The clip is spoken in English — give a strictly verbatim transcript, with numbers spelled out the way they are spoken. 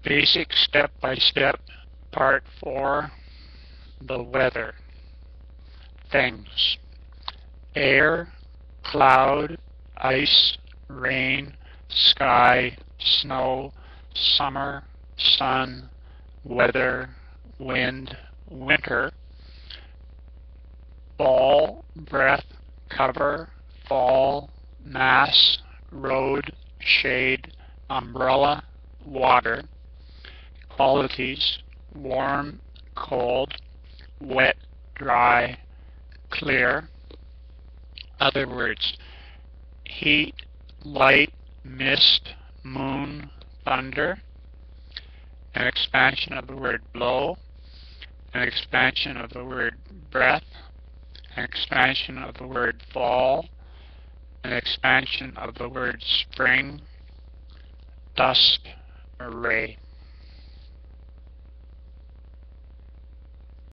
Basic step-by-step, part four, the weather. Things: air, cloud, ice, rain, sky, snow, summer, sun, weather, wind, winter. Ball, breath, cover, fall, mass, road, shade, umbrella, water. Qualities: warm, cold, wet, dry, clear. Other words: heat, light, mist, moon, thunder. An expansion of the word blow. An expansion of the word breath. An expansion of the word fall. An expansion of the word spring. Dusk, array.